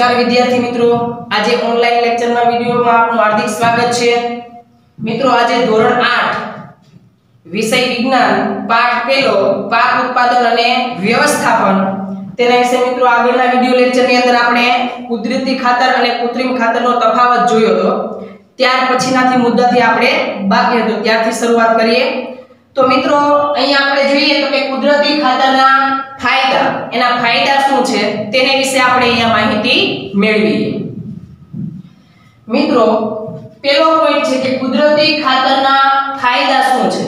નમસ્કાર વિદ્યાર્થી મિત્રો, આજે ઓનલાઈન લેક્ચરના વિડિયોમાં આપનું હાર્દિક સ્વાગત છે। મિત્રો આજે ધોરણ 8 વિષય વિજ્ઞાન પાઠ પહેલો પાક ઉત્પાદન અને વ્યવસ્થાપન તેના વિશે મિત્રો આગળના વિડિયો લેક્ચરની અંદર આપણે કુદરતી ખાતર અને કૃત્રિમ ખાતરનો તફાવત જોયો હતો। ત્યાર પછીનાથી મુદ્દાથી આપણે બાકી હતો ત્યારથી શરૂઆત કરીએ। તો મિત્રો અહીં આપણે જોઈએ તો કે કુદરતી ખાતરના ફાયદા, એના ફાયદા શું છે તેને વિશે આપણે અહીંયા માહિતી મેળવીએ। મિત્રો પહેલો પોઈન્ટ છે કે કુદરતી ખાતરના ફાયદા શું છે।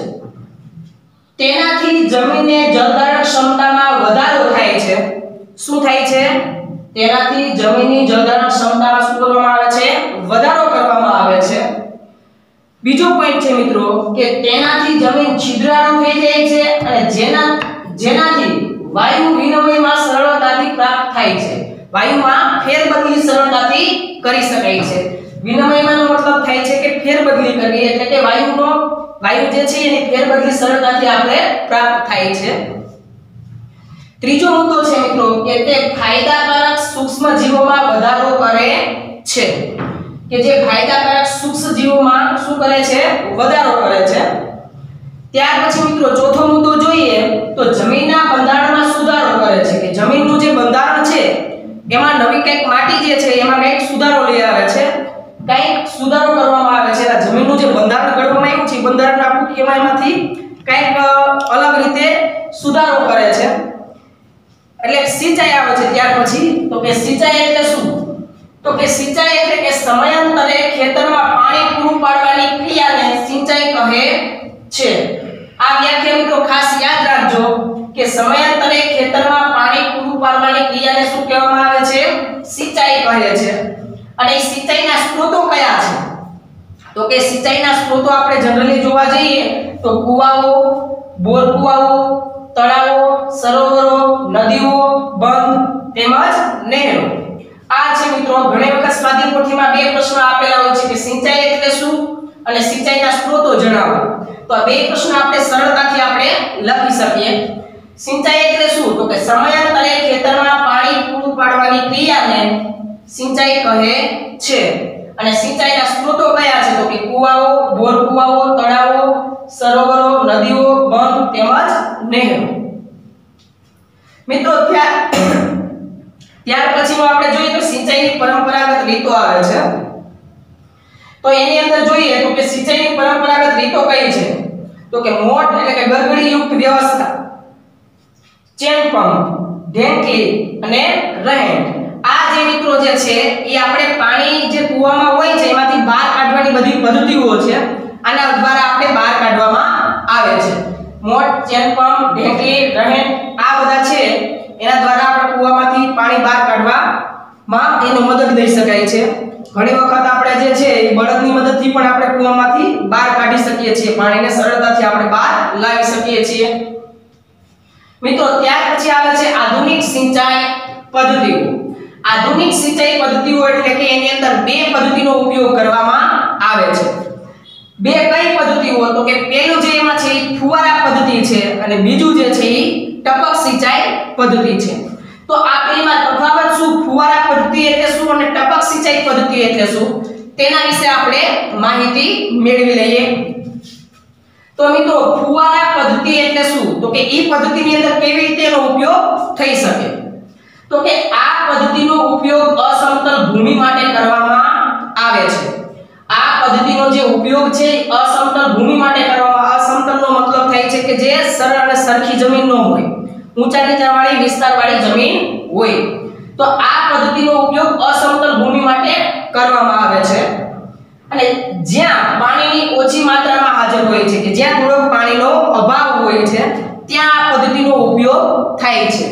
તેનાથી જમીનને જળધારણ ક્ષમતામાં વધારો થાય છે। શું થાય છે? તેનાથી જમીનની જળધારણ ક્ષમતામાં શું કરવામાં આવે છે? વધારો કરવામાં આવે છે। બીજો પોઈન્ટ છે મિત્રો કે તેનાથી જમીન છિદ્રાળુ થઈ જાય છે અને જેનાથી વાયુ વિનિમયમાં સરળતાથી પ્રાપ્ત થાય છે। વાયુમાં ફેરબદલી સરળતાથી કરી શકાય છે। વિનિમયમાં મતલબ થાય છે કે ફેરબદલી કરવી, એટલે કે વાયુ જે છે એની ફેરબદલી સરળતાથી આપણે પ્રાપ્ત થાય છે। ત્રીજો મુદ્દો છે મિત્રો કે તે ફાયદાકારક સૂક્ષ્મ જીવોમાં વધારો કરે છે, કે જે ફાયદાકારક સૂક્ષ્મ જીવોમાં શું કરે છે? વધારો કરે છે। ત્યાર પછી મિત્રો ચોથો મુદ્દો જોઈએ તો જમીનના બંધારણમાં સુધારો કરે છે, કે જમીનનું જે બંધારણ છે એમાં નવી કંઈક માટી જે છે એમાં કંઈક સુધારો લઈ આવે છે, કંઈક સુધારો કરવામાં આવે છે। આ જમીનનું જે બંધારણ ઘડવામાં આવ્યું છે બંધારણના આખું એમાંથી કંઈક અલગ રીતે સુધારો કરે છે, એટલે સિંચાઈ આવે છે। ત્યાર પછી તો કે સિંચાઈ એટલે શું? તો કે સિંચાઈ એટલે કે સમયાંતરે ખેતરમાં પાણી પૂરું પાડવાની ક્રિયાને સિંચાઈ કહે છે। આ વ્યાખ્યા મિત્રો ખાસ યાદ રાખજો કે સમયાંતરે ખેતરમાં પાણી પૂરું પાડવાની ક્રિયાને શું કહેવામાં આવે છે? સિંચાઈ કહે છે। અને સિંચાઈના સ્ત્રોતો કયા છે? તો કે સિંચાઈના સ્ત્રોતો આપણે જનરલી જોવા જઈએ તો કુવાઓ, બોર કુવાઓ, તળાવો, સરોવરો, નદીઓ, બંધ તેમજ નહેરો। આ છે મિત્રો ઘણી વખત સ્વાધ્યાય પોથીમાં બે પ્રશ્ન આપેલા હોય છે કે સિંચાઈ એટલે શું અને સિંચાઈના સ્ત્રોતો જણાવો। તો આ બે પ્રશ્ન આપણે સરળતાથી આપણે લખી શકીએ। સિંચાઈ એટલે શું? તો કે સમયાંતરે ખેતરમાં પાણી પૂરું પાડવાની ક્રિયાને સિંચાઈ કહે છે। અને સિંચાઈના સ્ત્રોતો કયા છે? તો કે કુવાઓ, બોર કુવાઓ, તળાવો, સરોવરો, નદીઓ, બંધ તેમજ નહેરો। મિત્રો ત્યાર પછીનું આપણે જોઈએ તો સિંચાઈની પરંપરાગત રીતો આવે છે। તો એની અંદર જોઈએ તો કે સિંચાઈની પરંપરાગત રીતો કઈ છે? તો કે મોટ એટલે કે ગરગડીયુક્ત વ્યવસ્થા, ચેન પંપ, ઢેંકલી અને રહેંટ। આ જે મિત્રો જે છે એ આપણે પાણી જે કૂવામાં હોય છે એમાંથી બહાર કાઢવાની બધી પદ્ધતિઓ છે, આના દ્વારા આપણે બહાર કાઢવામાં આવે છે। મોટ, ચેન પંપ, ઢેંકલી, રહેંટ આ બધા છે એના દ્વારા આપણે કૂવામાંથી પાણી બહાર કાઢવામાં એનો મદદ લઈ શકાય છે। ઘણી વખત આપણે જે છે એ બળદની મદદથી પણ આપણે કૂવામાંથી બહાર કાઢી શકીએ છીએ, પાણીને સરળતાથી આપણે બહાર લાવી શકીએ છીએ। મિત્રો ત્યાર પછી આવે છે આધુનિક સિંચાઈ પદ્ધતિઓ। આધુનિક સિંચાઈ પદ્ધતિઓ એટલે કે એની અંદર બે પદ્ધતિનો ઉપયોગ કરવામાં આવે છે। બે કઈ પદ્ધતિઓ? તો કે પહેલું જે એમાં છે એ ફુવારા પદ્ધતિ છે અને બીજું જે છે એ ટપક સિંચાઈ પદ્ધતિ છે। તો આ બેમાં તફાવત શું, ફુવારા પદ્ધતિ એટલે શું અને ટપક સિંચાઈ પદ્ધતિ એટલે શું તેના વિશે આપણે માહિતી મેળવી લઈએ। તો મિત્રો ફુવારા પદ્ધતિ એટલે શું? તો કે ઈ પદ્ધતિની અંદર કેવી રીતે એનો ઉપયોગ થઈ શકે? તો કે આ પદ્ધતિનો ઉપયોગ અસમતલ ભૂમિ માટે કરવામાં આવે છે। આ પદ્ધતિનો જે ઉપયોગ છે અસમતલ ભૂમિ માટે કરવામાં, અસમતલનો મતલબ થાય છે કે જે સરળ અને સરખી જમીન ન હોય, ઊંચા નીચાવાળી વિસ્તારવાળી જમીન હોય, તો આ પદ્ધતિનો ઉપયોગ અસમતલ ભૂમિ માટે કરવામાં આવે છે। અને જ્યાં પાણીની ઓછી માત્રામાં હાજર હોય છે, કે જ્યાં થોડોક પાણીનો અભાવ હોય છે ત્યાં આ પદ્ધતિનો ઉપયોગ થાય છે।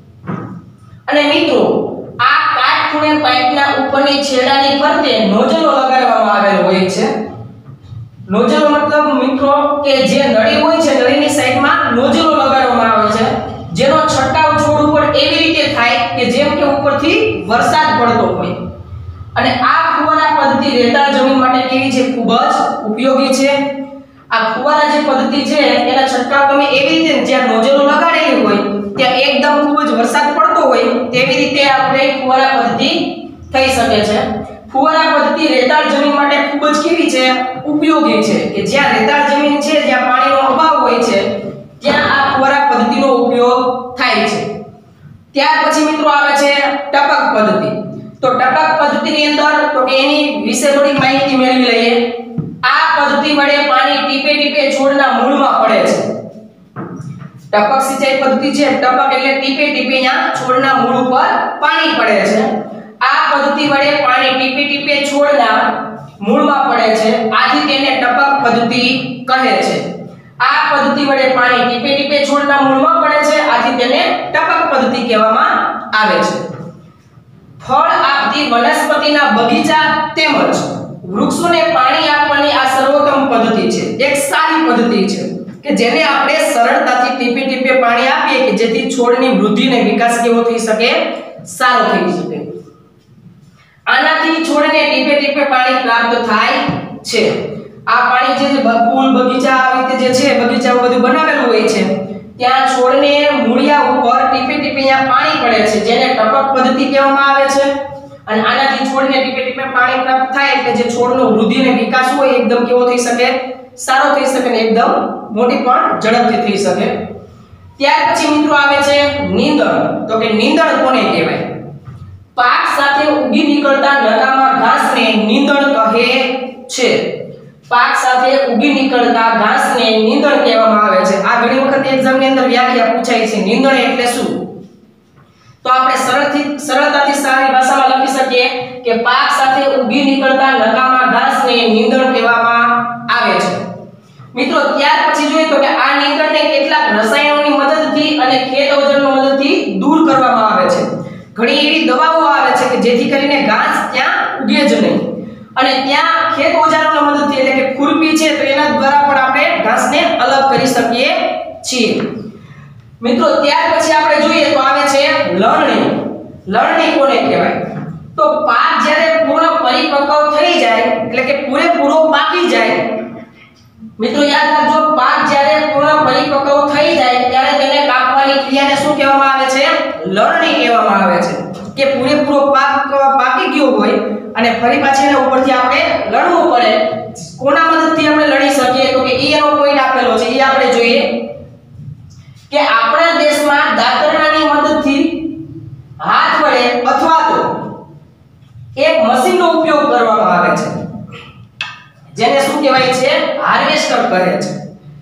અને મિત્રો આ કાટખૂણે પાઇપના ઉપરની છેડાની ફરતે નોઝલો લગાડવામાં આવેલ હોય છે। નોઝલો મતલબ મિત્રો કે જે નળી હોય છે નળીની સાઈડમાં નોઝલો લગાડવામાં આવે છે, જેનો છંટકાવ છોડ ઉપર એવી રીતે થાય કે જેમ કે ઉપરથી વરસાદ પડતો હોય। અને આ ફુવારા પદ્ધતિ રેતાળ જમીન માટે કેવી છે? ખૂબ જ ઉપયોગી છે। આ ફુવારા જે પદ્ધતિ છે એના છંટકાવ તમે એવી રીતે જ્યાં નોઝલો લગાડેલી હોય ત્યાં એકદમ ખૂબ જ વરસાદ પડતો હોય તેવી રીતે આપણે ફુવારા પદ્ધતિ થઈ શકે છે। ફુવારા પદ્ધતિ રેતાળ જમીન માટે ખૂબ જ કેવી છે ઉપયોગી છે કે જ્યાં રેતાળ જમીન છે જ્યાં પાણીનો અભાવ હોય છે ત્યાં આ ફુવારા પદ્ધતિનો ઉપયોગ થાય છે। ત્યાર પછી મિત્રો આવે છે ટપક પદ્ધતિ। તો ટપક પદ્ધતિની અંદર તો કે એની વિશે થોડી માહિતી મેળવી લઈએ। આ પદ્ધતિ વડે પાણી ટીપે ટીપે છોડના મૂળમાં પડે છે। ટપક સિંચાઈ પદ્ધતિ છે ટપક એટલે ટીપે ટીપે ત્યાં છોડના મૂળ ઉપર પાણી પડે છે। આ પદ્ધતિ વડે પાણી ટીપે ટીપે છોડના મૂળમાં પડે છે આથી તેને ટપક પદ્ધતિ કહે છે। આ પદ્ધતિ વડે પાણી ટીપે ટીપે છોડના મૂળમાં પડે છે આથી તેને ટપક પદ્ધતિ કહેવામાં આવે છે। ફળ આપતી વનસ્પતિના બગીચા તેમજ વૃક્ષોને પાણી આપવાની આ સર્વોત્તમ પદ્ધતિ છે। એક સારી પદ્ધતિ છે કે જેને આપણે સરળતાથી ટીપે ટીપે પાણી આપીએ કે જેથી છોડની વૃદ્ધિ અને વિકાસ કેવો થઈ શકે સારો થઈ શકે। આનાથી છોડને ટીપે ટીપે પાણી પ્રાપ્ત થાય છે। આ પાણી જે ફૂલ બગીચા આવી રીતે જે છે બગીચાઓ બધું બનાવેલું હોય છે ત્યાં છોડને મૂળિયા ઉપર ટીપે ટીપે ત્યાં પાણી પડે છે જેને ટપક પદ્ધતિ કહેવામાં આવે છે। અને આનાથી છોડને ટીપે ટીપે પાણી પ્રાપ્ત થાય એટલે જે છોડનો વૃદ્ધિ અને વિકાસ હોય એકદમ કેવો થઈ શકે સારો થઈ શકે અને એકદમ મોટી પણ ઝડપથી થઈ શકે। ત્યાર પછી મિત્રો આવે છે નીંદણ। તો કે નીંદણ કોને કહેવાય? પાક સાથે ઉગી નીકળતા નકામા ઘાસને નીંદણ કહે છે। પાક સાથે ઉગી નીકળતા ઘાસને નીંદણ કહેવામાં આવે છે। આ ઘણી વખત એક્ઝામની અંદર વ્યાખ્યા પૂછાય છે નીંદણ એટલે શું? તો આપણે સરળતાથી સારી ભાષામાં લખી શકીએ કે પાક સાથે ઉગી નીકળતા નકામા ઘાસને નીંદણ કહેવામાં આવે છે। મિત્રો ત્યાર પછી જોઈએ તો કે આ નીંદણને કેટલાક રસાયણોની મદદથી અને ખેત ઓજારોની મદદથી દૂર કરવામાં આવે છે। ઘણી એવી દવાઓ આવે છે કે જેથી કરીને ઘાસ ત્યાં ઉગે જ નહીં અને ત્યાં ખેત ઓજારોની મદદથી એટલે કે ખુરપી છે તો એના દ્વારા પણ આપણે ઘાસને અલગ કરી શકીએ છીએ। મિત્રો ત્યાર પછી આપણે જોઈએ તો આવે છે લણણી। લણણી કોને કહેવાય? તો પાક જ્યારે પૂર્ણ પરિપક્વ થઈ જાય એટલે કે પૂરેપૂરો પાકી જાય મિત્રો યાદ રાખજો પાક જ્યારે પૂર્ણ પરિપક્વ થઈ જાય ત્યારે તેને કાપવાની ક્રિયાને શું કહેવામાં આવે છે? લણણી કહેવામાં આવે છે। કે પૂરેપૂરો પાક પાકી ગયો હોય અને ફરી પાછી એના ઉપરથી આપણે લણવું પડે કોના મદદથી આપણે લણી શકીએ તો કે એનો પોઈન્ટ આપેલો છે એ આપણે જોઈએ કે આપણા દેશમાં દાતરડાની મદદથી હાથ વડે અથવા તો એક મશીનનો ઉપયોગ કરવામાં આવે છે જેને શું કહેવાય છે? હાર્વેસ્ટર કહે છે।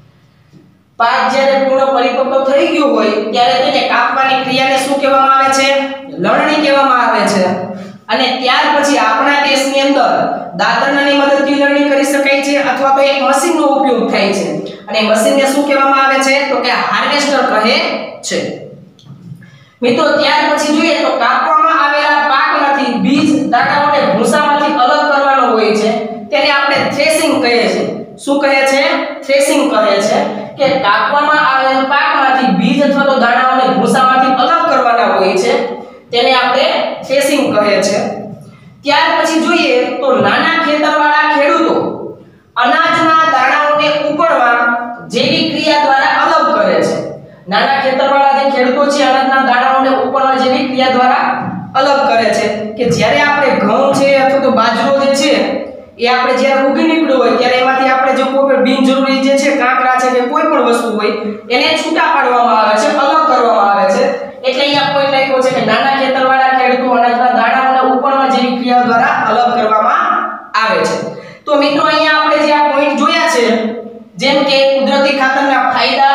પાક જ્યારે પૂર્ણ પરિપક્વ થઈ ગયો હોય ત્યારે તેને કાપવાની ક્રિયાને શું કહેવામાં આવે છે? લણણી કહેવામાં આવે છે। અને ત્યાર પછી આપણા દેશની અંદર દાતરડાની મદદથી લણણી કરી શકાય છે અથવા તો એક મશીનનો ઉપયોગ થાય છે અને મશીનને શું કહેવામાં આવે છે? તો કે હાર્વેસ્ટર કહે છે। મિત્રો ત્યાર પછી જોઈએ તો કાપવામાં આવેલા પાકમાંથી બીજ દાણાઓને ભૂસામાંથી અલગ કરવાનો હોય છે તેને આપણે થ્રેશિંગ કહીએ છીએ। શું કહે છે? થ્રેશિંગ કહે છે કે કાપવામાં આવેલ પાકમાંથી બીજ અથવા તો દાણાઓને ભૂસામાંથી અલગ કરવાના હોય છે તેને આપણે થ્રેશિંગ કહે છે। ત્યાર પછી જોઈએ તો નાના ખેતરવાળા ખેડૂતો અનાજના દાણાઓને ઉપાડવા જેવી ક્રિયા દ્વારા અલગ કરે છે। નાના ખેતરવાળા જે ખેડૂતો છે અનાજના દાણાઓને ઉપાડવા જેવી ક્રિયા દ્વારા અલગ કરે છે કે જ્યારે આપણે ઘઉં છે અથવા તો બાજરો જે છે એ આપણે જ્યારે ઉગી નીકળ્યો હોય ત્યારે એમાંથી આપણે જો કોઈ પણ બિનજરૂરી જે છે કાંકરા છે કે કોઈ પણ વસ્તુ હોય એને છૂટા પાડવામાં આવે છે અલગ કરવામાં આવે છે। એટલે અહીંયા પોઈન્ટ લખ્યો છે કે નાના ખેતરવાળા ખેડૂતો અનાજના દાણાઓને ઉપાડવા જેવી ક્રિયા દ્વારા અલગ કરવામાં આવે છે। તો મિત્રો અહીંયા આપણે જે આ પોઈન્ટ જોયા છે જેમ કે કુદરતી ખાતરના ફાયદા,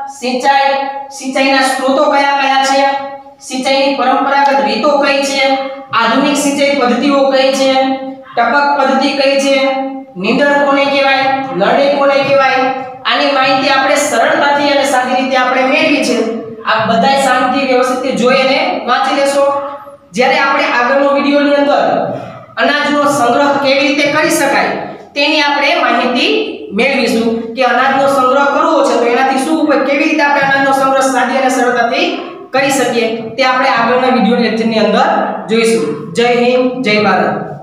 સિંચાઈના સ્ત્રોતો કયા કયા છે, સિંચાઈની પરંપરાગત રીતો કઈ છે, આધુનિક સિંચાઈ પદ્ધતિઓ કઈ છે, ટપક પદ્ધતિ કઈ છે, નીંદણ કોને કહેવાય, લણણી કોને કહેવાય, આની માહિતી આપણે સરળતાથી અને સાદી રીતે આપણે મેળવી છે। આ બધાય શાંતિ વ્યવસ્થિત જોઈને વાંચી લેશો। જ્યારે આપણે આગળનો વિડિયોની અંદર અનાજનો સંગ્રહ કેવી રીતે કરી શકાય તેની આપણે માહિતી મેળવીશું કે અનાજનો સંગ્રહ કરવો છે તો એનાથી શું ઉપાય કેવી રીતે આપણે અનાજનો સંગ્રહ સાદી અને સરળતાથી કરી શકીએ તે આપણે આગળના વિડિયો લેક્ચરની અંદર જોઈશું। જય હિન્દ, જય ભારત।